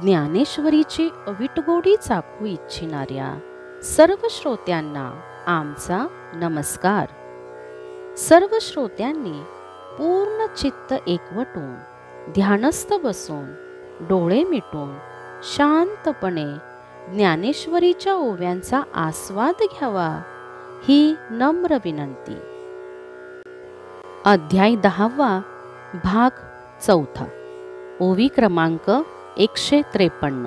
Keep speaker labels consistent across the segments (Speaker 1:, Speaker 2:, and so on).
Speaker 1: ज्ञानेश्वरीची अविटगोडी चाखू इच्छिणाऱ्या सर्व श्रोत्यांना आमचा नमस्कार। सर्व श्रोत्यांनी पूर्ण चित्त एकवटून ध्यानस्थ बसून डोळे मिटून शांतपणे ज्ञानेश्वरीच्या ओव्यांचा आस्वाद घ्यावा ही नम्र विनंती। अध्याय 10 भाग 4 ओवी क्रमांक 153।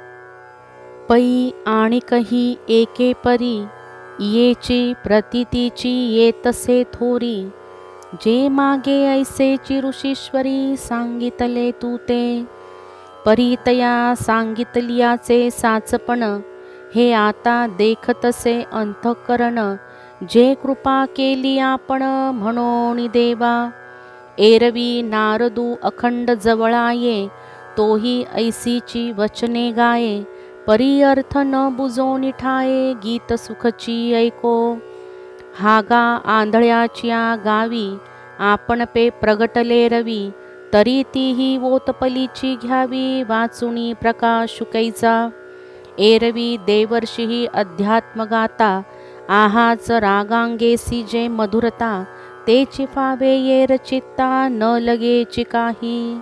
Speaker 1: पै आणि कही एके परी येची प्रतीतीची येतसे थोरी, जे मागे ऐसेची ऋषीश्वरी सांगितले तू ते। परीतया सांगितल्याचे साचपण, हे आता देखतसे अंतःकरण, जे कृपा केली आपण म्हणून देवा। एरवी नारदू अखंड जवळाये, तोही ऐसीची वचने गाये। परी अर्थ न बुजोनी ठाये, गीत सुखची ऐको। हागा आंधळ्याच्या गावी, आपण पे प्रगटले रवी। तरी तीही ओतपलीची घ्यावी, वाचुनी प्रकाश शुकैचा। एरवी देवर्षी अध्यात्म गाता, आहाच रागांगेसी जे मधुरता। ते चिफावे येर चित्ता, न लगेची काही।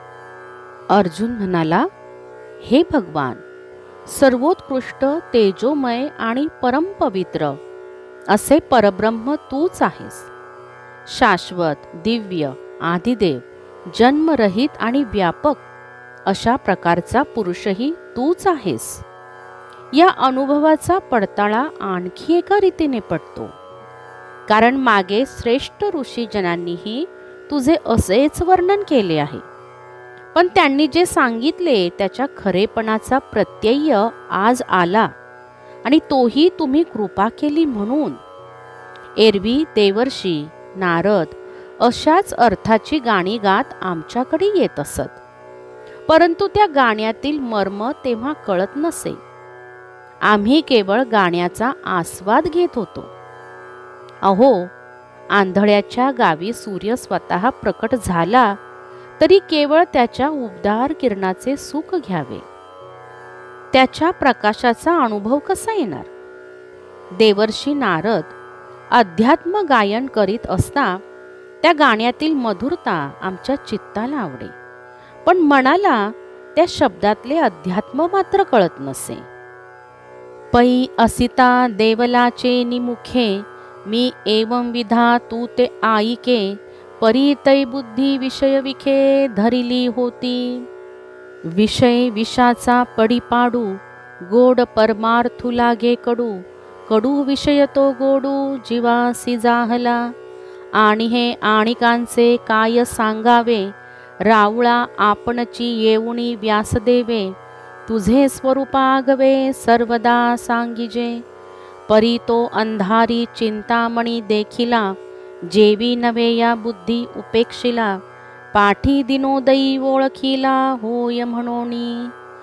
Speaker 1: अर्जुन म्हणाला, हे भगवान, सर्वोत्कृष्ट तेजोमय आणि परमपवित्र असे परब्रह्म तूच आहेस। शाश्वत, दिव्य, आदिदेव, जन्मरहित आणि व्यापक अशा प्रकारचा पुरुषही तूच आहेस। या अनुभवाचा पडताळा आणखी एका रीतीने पडतो, कारण मागे श्रेष्ठ ऋषीजनांनीही तुझे असेच वर्णन केले आहे, पण त्यांनी जे सांगितले त्याच्या खरेपणाचा प्रत्यय आज आला, आणि तोही तुम्ही कृपा केली म्हणून। एरवी देवर्षी नारद अशाच अर्थाची गाणी गात आमच्याकडे येत असत, परंतु त्या गाण्यातील मर्म तेव्हा कळत नसे। आम्ही केवळ गाण्याचा आस्वाद घेत होतो। अहो, आंधळ्याच्या गावी सूर्य स्वतः प्रकट झाला तरी केवळ त्याच्या उबदार किरणाचे सुख घ्यावे, त्याच्या प्रकाशाचा अनुभव कसा येणार। देवर्षी नारद अध्यात्म गायन करीत असता त्या गाण्यातील मधुरता आमच्या चित्ताला आवडे, पण मनाला त्या शब्दातले अध्यात्म मात्र कळत नसे। पै असिता देवलाचे निमुखे, मी एवं विधा तू ते आईके। परी तै बुद्धी विषय विखे, धरिली होती। विषय विषाचा पडी पाडू, गोड परमार्थू लागे कडू। कडू विषय तो गोडू, जीवासी जाहला। आणि हे आणिकांचे काय सांगावे, रावळा आपणची येऊनी व्यासदेवे। तुझे स्वरूपागवे सर्वदा सांगिजे। परी तो अंधारी चिंतामणी देखिला, जेवी नवे या बुद्धी उपेक्षिला। पाठी दिनोदयी ओळखिला, होय म्हणोनी।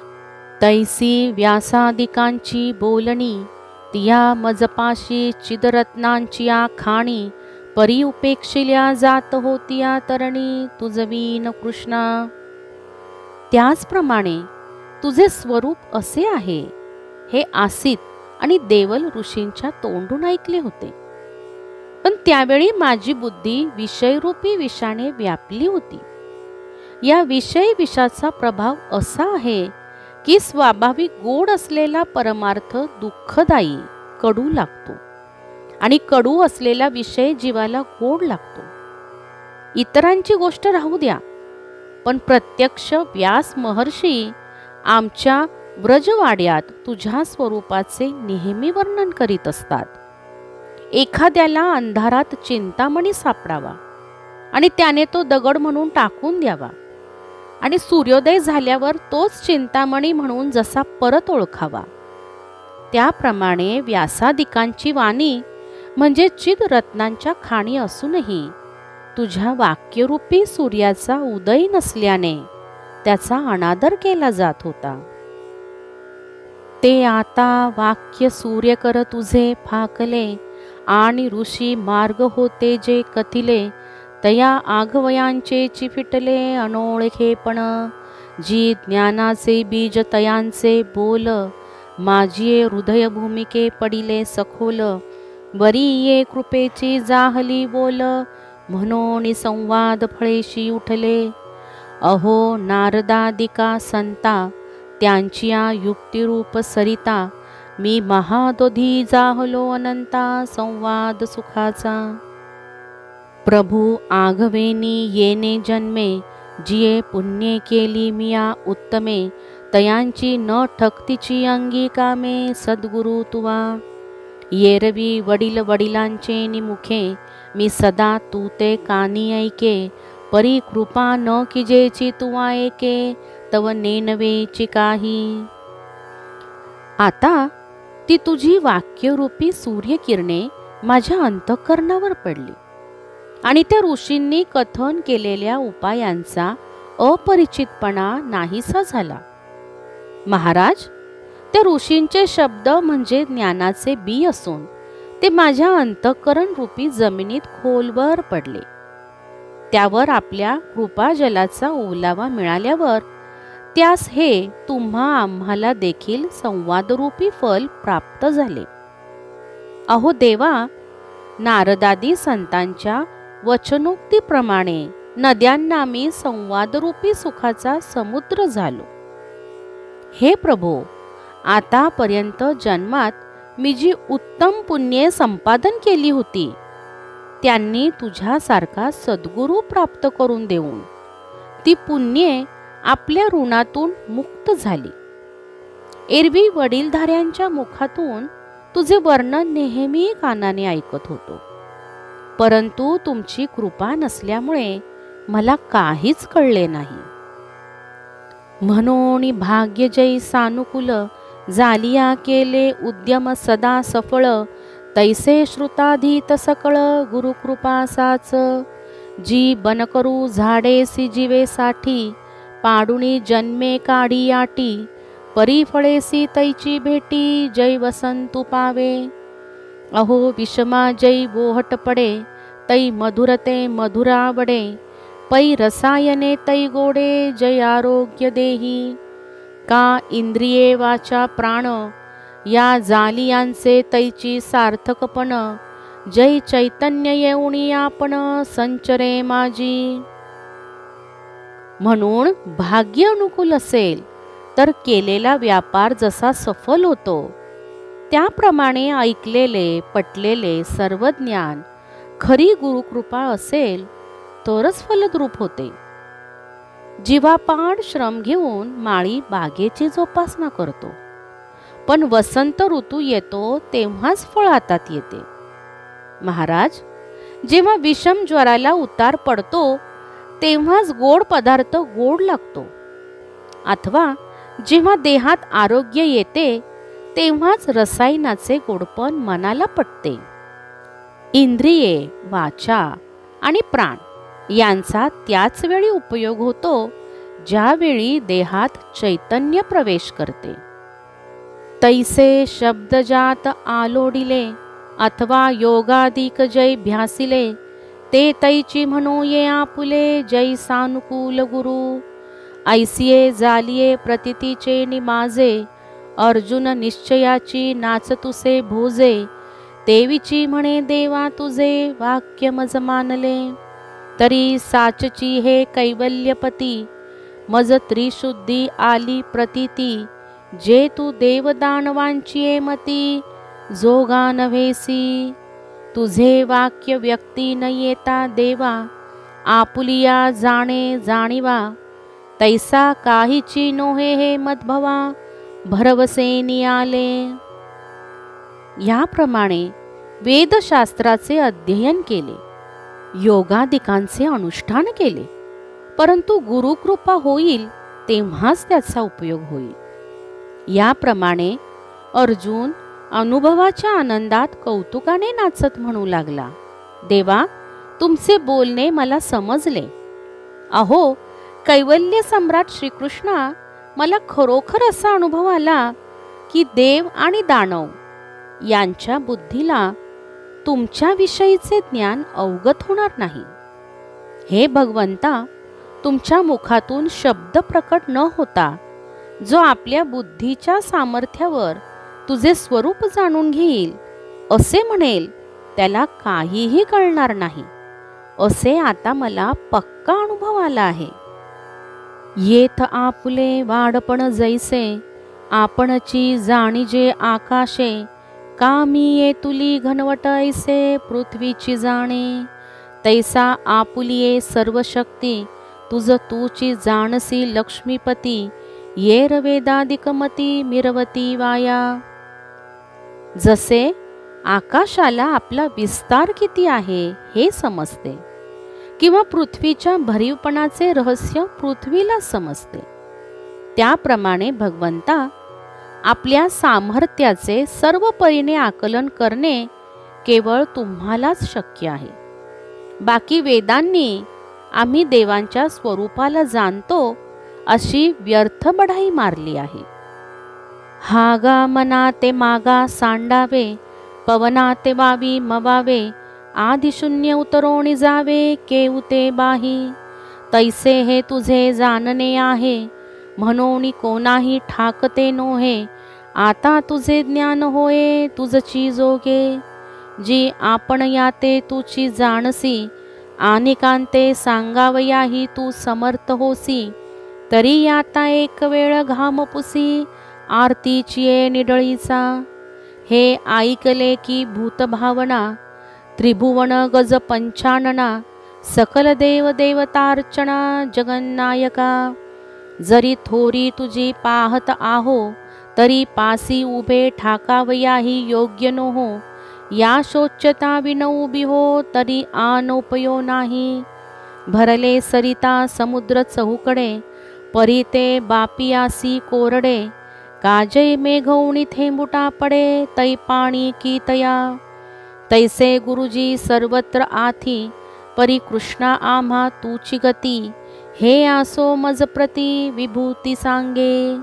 Speaker 1: तैसी व्यासादिकांची बोलणी, तिया मजपाशी चिदरत्नांची आखाणी। परी उपेक्षिल्या जात होतिया तरणी, तुझवीन कृष्णा। त्याचप्रमाणे तुझे स्वरूप असे आहे, हे आसित आणि देवल ऋषींच्या तोंडून ऐकले होते, पण त्यावेळी माझी बुद्धी विषयरूपी विषाने व्यापली होती। या विषय विषाचा प्रभाव असा आहे की स्वाभाविक गोड असलेला परमार्थ दुःखदायी कडू लागतो, आणि कडू असलेला विषय जीवाला गोड लागतो। इतरांची गोष्ट राहू द्या, पण प्रत्यक्ष व्यास महर्षी आमच्या व्रजवाड्यात तुझ्या स्वरूपाचे नेहमी वर्णन करीत असतात। एखाद्याला अंधारात चिंतामणी सापडावा आणि त्याने तो दगड म्हणून टाकून द्यावा, आणि सूर्योदय झाल्यावर तोच चिंतामणी म्हणून जसा परत ओळखावा, त्याप्रमाणे व्यासादिकांची वाणी म्हणजे चिदरत्नांच्या खाणी असूनही तुझ्या वाक्यरूपी सूर्याचा उदय नसल्याने त्याचा अनादर केला जात होता। ते आता वाक्य सूर्य कर तुझे फाकले, आणि ऋषी मार्ग होते जे कथिले। तया आघवयांचे चिफिटले अनोळखेपण, जी ज्ञानाचे बीज तयांचे बोल, माझी हृदय भूमिके पडिले सखोल, वरी ये कृपेची जाहली बोल, म्हणून संवाद फळेशी उठले. अहो नारदादिका संता, त्यांच्या युक्तिरूप सरिता, मी महादोधी जाहलो अनंता संवाद सुखाचा. प्रभू आघवेनी येणे जन्मे, जिये पुण्ये केली मिया उत्तमे, तयांची न ठक्तीची अंगी कामे, सद्गुरु तुवा. येरवी वडील वडिलांचे निमुखे, मी सदा तू ते कानी ऐके, परी कृपा न किजेची तुवा ऐके, तव नेनवेची काही. आता ती तुझी वाक्यरूपी सूर्यकिरणे माझ्या अंतःकरणावर पडली आणि त्या ऋषींनी कथन केलेल्या उपायांचा अपरिचितपणा नाहीसा झाला. महाराज, त्या ऋषींचे शब्द म्हणजे ज्ञानाचे बी असून ते माझ्या अंतःकरण रूपी जमिनीत खोलवर पडले. त्यावर आपल्या कृपाजलाचा ओलावा मिळाल्यावर त्यास हे तुम्हा आम्हाला देखील संवादरूपी फल प्राप्त झाले. अहो देवा, नारदादी संतांच्या वचनोक्तीप्रमाणे नद्यांना मी संवादरूपी सुखाचा समुद्र झालो. हे प्रभो, आतापर्यंत जन्मात मी जी उत्तम पुण्ये संपादन केली होती, त्यांनी तुझ्यासारखा सद्गुरू प्राप्त करून देऊन ती पुण्ये आपल्या ऋणातून मुक्त झाली. एरवी वडीलधाऱ्यांच्या मुखातून तुझे वर्णन नेहमी कानाने ऐकत होतो, परंतु तुमची कृपा नसल्यामुळे मला काहीच कळले नाही. म्हणून भाग्य जै सानुकूल, जालिया केले उद्यम सदा सफळ, तैसे श्रुताधीत सकळ गुरुकृपा साच. जी बन करू झाडेसी जीवेसाठी, पाडुणी जन्मे काढी आटी, परी फळेसी तैची भेटी, जै वसंतु पावे. अहो विषमा जै बोहट पडे, तै मधुरते मधुरावडे, पै रसायने तै गोडे, जय आरोग्य देही. का इंद्रिये वाचा प्राण, या जालियांचे तैची सार्थकपण, जय चैतन्य येऊनी आपण संचरे माझी. म्हणून भाग्य अनुकूल असेल तर केलेला व्यापार जसा सफल होतो, त्याप्रमाणे ऐकलेले पटलेले सर्व ज्ञान खरी गुरुकृपा असेल तरच फलद्रूप होते. जीवापाड श्रम घेऊन माळी बागेची जोपासना करतो, पण वसंत ऋतू येतो तेव्हाच फळ हातात येते. महाराज, जेव्हा विषम ज्वराला उतार पडतो तेव्हाच गोड पदार्थ गोड लागतो, अथवा जेव्हा देहात आरोग्य येते तेव्हाच रसायनाचे गोडपण मनाला पटते. इंद्रिये, वाचा आणि प्राण यांचा त्याच वेळी उपयोग होतो ज्यावेळी देहात चैतन्य प्रवेश करते. तैसे शब्दजात आलोडिले, अथवा योगाधिक जय भ्यासिले, ते तैची म्हणो ये आपुले, जय सानुकूल गुरु. ऐसिये जालिये प्रतितीचे निमाजे, अर्जुन निश्चयाची नाचतुसे भोजे, देवीची म्हणे देवा तुझे वाक्य मज मानले. तरी साचची हे कैवल्यपती, मज त्रिशुद्धी आली प्रतीती, जे तू देवदानवांची मती, जोगा नव्हेसी. तुझे वाक्य व्यक्ती न येता देवा, आपुलिया जाणे जाणीवा, तैसा काहीची नोहे हे मदभवा, भरवसेनी आले. याप्रमाणे वेदशास्त्राचे अध्ययन केले, योगादिकांचे अनुष्ठान केले, परंतु गुरुकृपा होईल तेव्हाच त्याचा उपयोग होईल. याप्रमाणे अर्जुन अनुभवाच्या आनंदात कौतुकाने नाचत म्हणू लागला, देवा, तुमचे बोलणे मला समजले. अहो, कैवल्य सम्राट श्रीकृष्णा, मला खरोखर असा अनुभव आला की देव आणि दानव यांच्या बुद्धीला तुमच्या विषयीचे ज्ञान अवगत होणार नाही. हे भगवंता, तुमच्या मुखातून शब्द प्रकट न होता जो आपल्या बुद्धीच्या सामर्थ्यावर तुझे स्वरूप जाणून घेईल, असे म्हणेल, त्याला काहीही कळणार नाही, असे आता मला पक्का अनुभव आला आहे. येथ आपुले वाडपण जैसे, आपणची जाणीजे आकाशे, कामी ये तुली घनवट ऐसे पृथ्वीची जाणे. तैसा आपुलिये सर्व शक्ती, तुझ तूची जाणसी लक्ष्मीपती, येर वेदादिकमती मिरवती वाया. जसे आकाशाला आपला विस्तार किती आहे हे समजते, किंवा पृथ्वीच्या भरीवपणाचे रहस्य पृथ्वीला समजते, त्याप्रमाणे भगवंता आपल्या सामर्थ्याचे सर्व परीने आकलन करणे केवळ तुम्हालाच शक्य आहे. बाकी वेदांनी आम्ही देवांच्या स्वरूपाला जाणतो अशी व्यर्थ बढाई मारली आहे. हागा मना ते मागा सांडावे, पवना ते वावी मवावे, आदिशून्य उतरोणी जावे केउते बाही. तैसे हे तुझे जाणणे आहे, म्हणून कोणाही ठाकते नोहे. आता तुझे ज्ञान होये तुझची जोगे, जी आपण याते तुची जाणसी. अनेकांते सांगावयाही तू समर्थ होसी, तरी आता एक वेळ घाम पुसी आरतीची निडळीचा. हे ऐकले की भूतभावना, त्रिभुवन गज पंचानना, सकल देव देवतार्चना जगन्नायका. जरी थोरी तुझी पाहत आहो, तरी पासी उभे ठाकावयाही योग्य नोहो. या शोच्यता विनऊ बिहो, तरी आनोपयो नाही. भरले सरिता समुद्र चहूकडे, परी ते बापियासी कोरडे. काजय मेघौणी थेंबुटा पडे, तै पाणी की तया. तैसे गुरुजी सर्वत्र आथी, परी कृष्णा आम्हा तूची गती. हे आसो मज प्रती विभूती सांगे.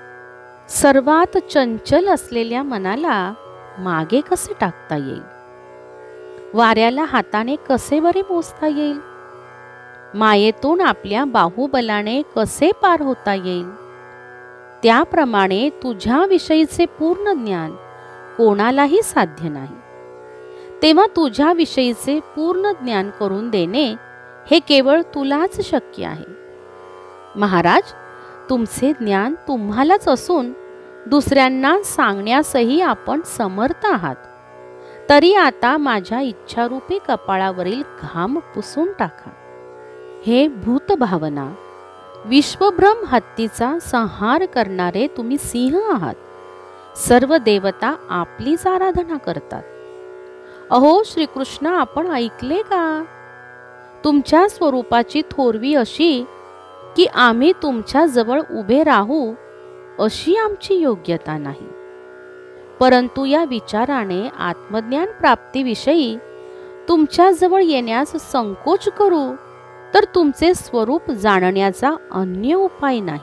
Speaker 1: सर्वात चंचल असलेल्या मनाला मागे कसे टाकता येईल? वाऱ्याला हाताने कसे बरे मोजता येईल? मायेतून आपल्या बाहुबलाने कसे पार होता येईल? त्याप्रमाणे तुझ्या विषयीचे पूर्ण ज्ञान कोणालाही साध्य नाही. तेव्हा तुझ्या विषयीचे पूर्ण ज्ञान करून देणे हे केवळ तुलाच शक्य आहे. महाराज, तुमचे ज्ञान तुम्हालाच असून दुसऱ्यांना सांगण्यासही आपण समर्थ आहात. तरी आता माझ्या इच्छारूपी कपाळावरील घाम पुसून टाका. हे भूतभावना, विश्वभ्रम हत्तीचा संहार करणारे तुम्ही सिंह आहात. सर्व देवता आपलीच आराधना करतात. अहो श्रीकृष्ण, आपण ऐकले का? तुमच्या स्वरूपाची थोरवी अशी की आम्ही तुमच्या जवळ उभे राहू अशी आमची योग्यता नाही. परंतु या विचाराने आत्मज्ञान प्राप्तीविषयी तुमच्या जवळ येण्यास संकोच करू तर तुमचे स्वरूप जाणण्याचा अन्य उपाय नाही.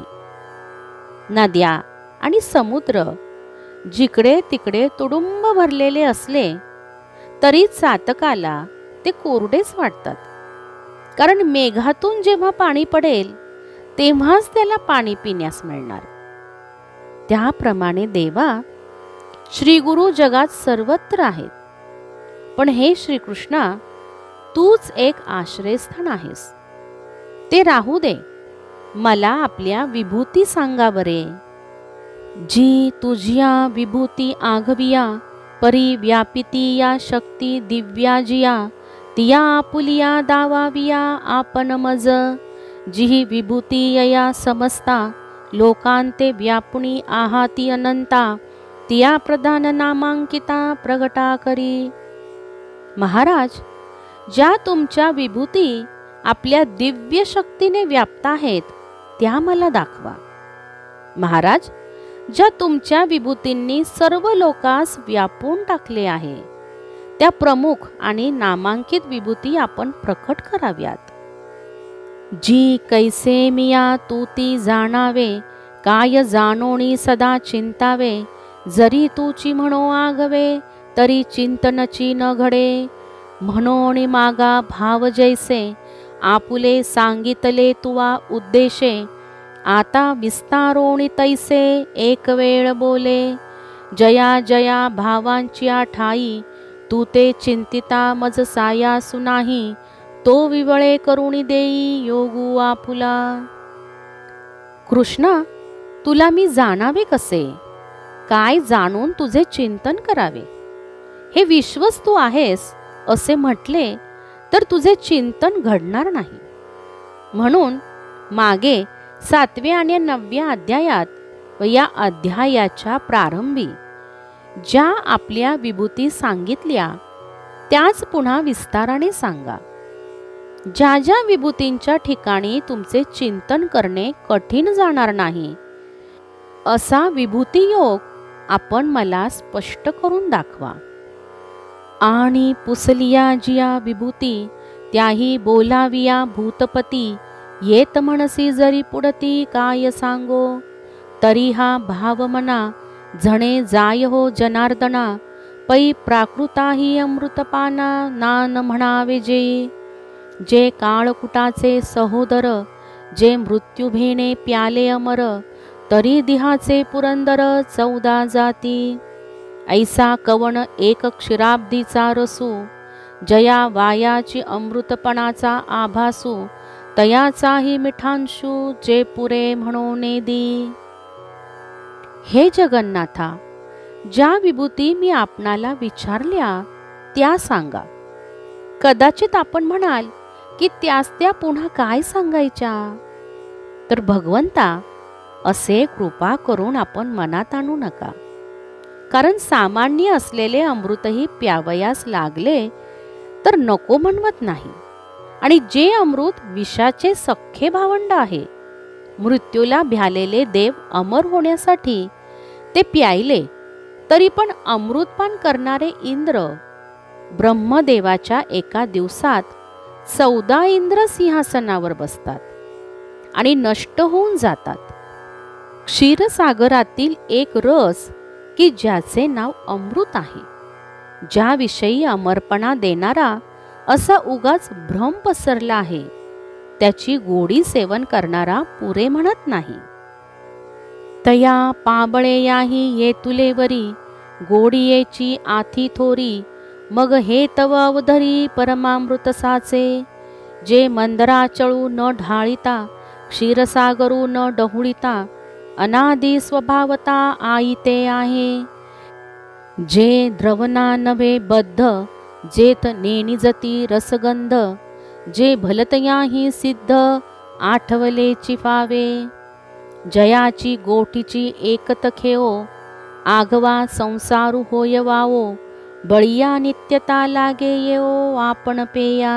Speaker 1: नद्या आणि समुद्र जिकडे तिकडे तुडुंब भरलेले असले तरी चातकाला ते कोरडेच वाटतात. कारण मेघातून जेव्हा पाणी पडेल तेव्हाच त्याला पाणी पिण्यास मिळणार. त्याप्रमाणे देवा, श्री गुरु जगात सर्वत्र आहेत. पण हे श्रीकृष्णा, तूच एक आश्रयस्थान आहेस. ते राहू दे, मला आपल्या विभूती सांगा बरे. जी तुझिया विभूती आघविया, परी व्यापिती या शक्ती दिव्या जिया. तिया आपुलिया दावाविया आपण मज. जी विभूती यया समस्ता, लोकांते व्यापुणी आहाती अनंता. तिया प्रधान नामांकिता प्रगटा करी. महाराज, ज्या तुमच्या विभूती आपल्या दिव्य शक्तीने व्याप्त आहेत त्या मला दाखवा. महाराज, ज्या तुमच्या विभूतींनी सर्व लोकांस व्यापून टाकले आहे त्या प्रमुख आणि नामांकित विभूती आपण प्रकट कराव्यात. जी कैसे मिया तू ती जाणावे, काय जाणोनी सदा चिंतावे. जरी तूची म्हणो आगवे, तरी चिंतनची न घडे. म्हणोनी मागा भाव जैसे, आपुले सांगितले तुवा उद्देशे, आता विस्तारोणी तैसे एक वेळ बोले. जया जया भावांची ठाई, तू ते चिंतिता मज सायासु नाही. तो विवळे करुणी देई योगू आपुला. कृष्णा, तुला मी जाणावे कसे? काय जाणून तुझे चिंतन करावे? हे विश्वच तू आहेस असे म्हटले तर तुझे चिंतन घडणार नाही. म्हणून मागे 7व्या आणि 9व्या अध्यायात व या अध्यायाच्या प्रारंभी ज्या आपल्या विभूती सांगितल्या त्याच पुन्हा विस्ताराने सांगा. ज्या ज्या विभूतींच्या ठिकाणी तुमचे चिंतन करणे कठीण जाणार नाही असा विभूती योग आपण मला स्पष्ट करून दाखवा. आणि पुसलिया जिया विभूती, त्याही बोलाविया भूतपती. येत म्हणसी जरी पुढती काय सांगो, तरी हा भाव मना. झणे जाय हो जनार्दना, पै प्राकृताही अमृतपाना. नान म्हणावे जे, जे काळकुटाचे सहोदर. जे मृत्यू भेणे प्याले अमर, तरी दिहाचे पुरंदर 14 जाती. ऐसा कवण एक क्षीराब्दीचा रसू, जया वायाची अमृतपणाचा आभासू. तयाचाही मिठांशू, जे पुरे म्हणोने दी. हे जगन्नाथा, ज्या विभूती मी आपणाला विचारल्या त्या सांगा. कदाचित आपण म्हणाल की त्यास त्या पुन्हा काय सांगायच्या? तर भगवंता, असे कृपा करून आपण मनात आणू नका. कारण सामान्य असलेले अमृतही प्यावयास लागले तर नको म्हणवत नाही. आणि जे अमृत विषाचे सख्खे भावंड आहे, मृत्यूला भ्यालेले देव अमर होण्यासाठी ते प्यायले, तरी पण अमृतपान करणारे इंद्र ब्रह्मदेवाच्या एका दिवसात 14 इंद्र सिंहासनावर बसतात आणि नष्ट होऊन जातात. क्षीरसागरातील एक रस की ज्याचे नाव अमृत आहे, ज्याविषयी अमरपणा देणारा असा उगाच भ्रम पसरला आहे, त्याची गोडी सेवन करणारा पुरे म्हणत नाही. तया पाबळे याही ये तुलेवरी, गोडियेची आथी थोरी. मग हे तव अवधरी परमामृत साचे. जे मंदराचळू न ढाळिता, क्षीरसागरू न डहुळिता. अनादि स्वभावता आईते आहे. जे द्रवना नभे बद्ध, जेथ नेणिजती रसगंध. जे भलतयाही सिद्ध, आठवले चिफावे. जयाची गोटीची एकत खेओ, आगवा संसारू होय वावो. बळिया नित्यता लागे येओ आपण पेया.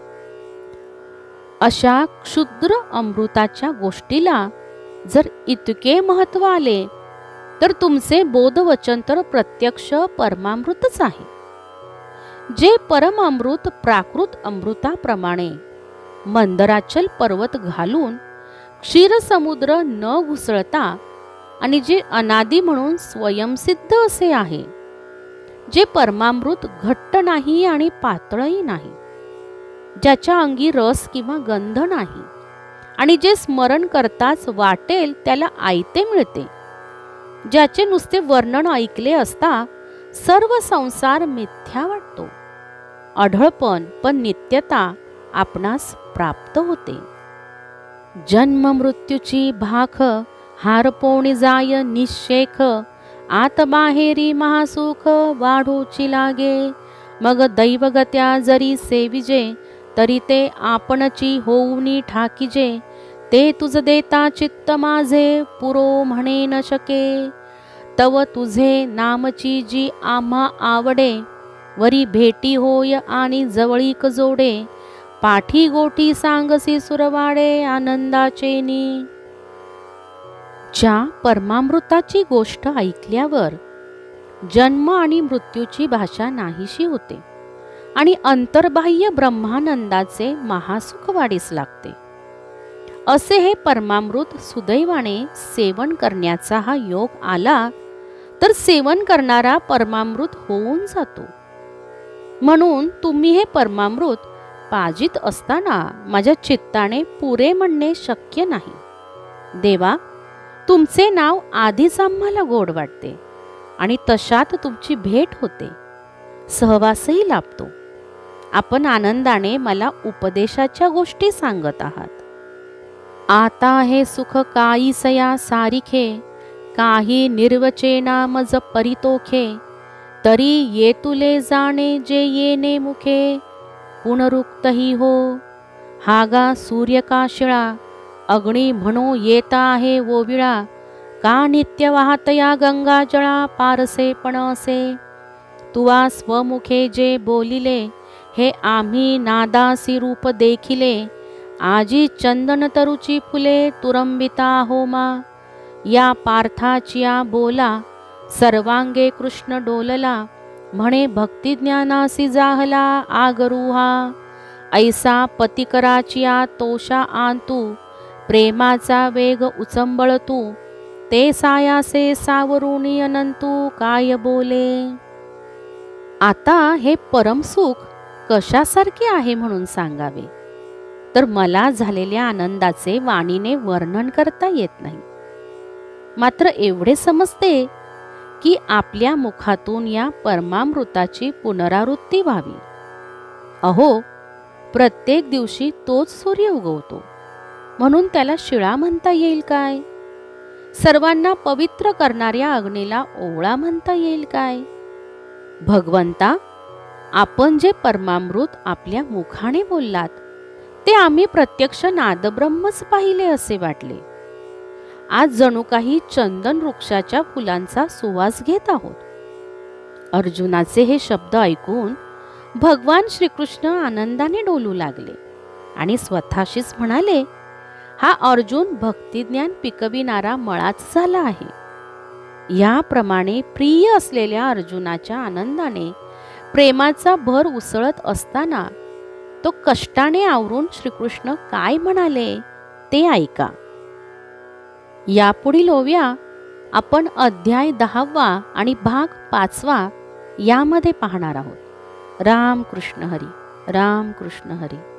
Speaker 1: अशा क्षुद्र अमृताच्या गोष्टीला जर इतके महत्व आले तर तुमचे बोधवचन तर प्रत्यक्ष परमामृतच आहे. जे परमामृत प्राकृत अमृताप्रमाणे मंदराचल पर्वत घालून क्षीरसमुद्र न घुसळता आणि जे अनादी म्हणून स्वयंसिद्ध असे आहे. जे परमामृत घट्ट नाही आणि पातळही नाही, ज्याच्या अंगी रस किंवा गंध नाही आणि जे स्मरण करताच वाटेल त्याला आयते मिळते. ज्याचे नुसते वर्णन ऐकले असता सर्व संसार मिथ्या वाटतो. अढळपण पण नित्यता आपणास प्राप्त होते. जन्म मृत्यूची भाख, हारपोणी जाय निशेख. आत बाहेरी महासुख, वाढूची लागे. मग दैवगत्या जरी सेविजे, तरी ते आपणची होऊनी ठाकीजे. ते तुझ देता चित्त माझे, पुरो म्हणे न शके. तव तुझे नामची जी आम्हा आवडे, वरी भेटी होय आणि जवळीक जोडे. पाठी गोठी सांगसी सुरवाडे, आनंदाचेनी. ज्या परमामृताची गोष्ट ऐकल्यावर जन्म आणि मृत्यूची भाषा नाहीशी होते आणि अंतर्बाह्य ब्रह्मानंदाचे महासुख वाढीस लागते. असे हे परमामृत सुदैवाने सेवन करण्याचा हा योग आला तर सेवन करणारा परमामृत होऊन जातो. म्हणून तुम्ही हे परमामृत पाजित असताना माझ्या चित्ताने पुरे म्हणणे शक्य नाही. देवा, तुमचे नाव आधीच आम्हाला गोड वाटते आणि तशात तुमची भेट होते, सहवासही लाभतो. आपण आनंदाने मला उपदेशाच्या गोष्टी सांगत आहात. आता हे सुख काईसया सारिखे, काही निर्वचेना मज परितोखे. तरी येतुले जाणे जे येणे मुखे, पुनरुक्तही हो. हागा सूर्यकाशिळा, अग्नी म्हणो येता आहे ओविळा. का नित्य वाहतया गंगा जळा, पारसे पण असे. तुवा स्वमुखे जे बोलिले, हे आम्ही नादासी रूप देखिले. आजी चंदन तरुची फुले, तुरंबिता होमा. या पार्थाचिया बोला, सर्वांगे कृष्ण डोलला. म्हणे भक्तिज्ञानासी जाहला आगरुहा. ऐसा पतिकराचिया तोषा आंतू, प्रेमाचा वेग उचंबळतू. ते सायासे सावरुणी अनंतू, काय बोले. आता हे परमसुख कशासारखे आहे म्हणून सांगावे, तर मला झालेल्या आनंदाचे वाणीने वर्णन करता येत नाही. मात्र एवढे समजते की आपल्या मुखातून या परमामृताची पुनरावृत्ती व्हावी. अहो, प्रत्येक दिवशी तोच सूर्य उगवतो, म्हणून त्याला शिळा म्हणता येईल काय? सर्वांना पवित्र करणाऱ्या अग्नीला ओवळा म्हणता येईल काय? भगवंता, आपण जे परमामृत आपल्या मुखाने बोललात, ते आम्ही प्रत्यक्ष नादब्रह्मच पाहिले असे वाटले. आज जणू काही चंदन वृक्षाच्या फुलांचा सुवास घेत आहोत. अर्जुनाचे हे शब्द ऐकून भगवान श्रीकृष्ण आनंदाने डोलू लागले आणि स्वतःशीच म्हणाले, हा अर्जुन भक्तिज्ञान पिकविणारा मळाच झाला आहे. याप्रमाणे प्रिय असलेल्या अर्जुनाच्या आनंदाने प्रेमाचा भर उसळत असताना तो कष्टाने आवरून श्रीकृष्ण काय म्हणाले ते ऐका. यापुढील ओव्या आपण अध्याय 10 आणि भाग 5 यामध्ये पाहणार आहोत. राम कृष्ण हरी, राम कृष्ण हरी.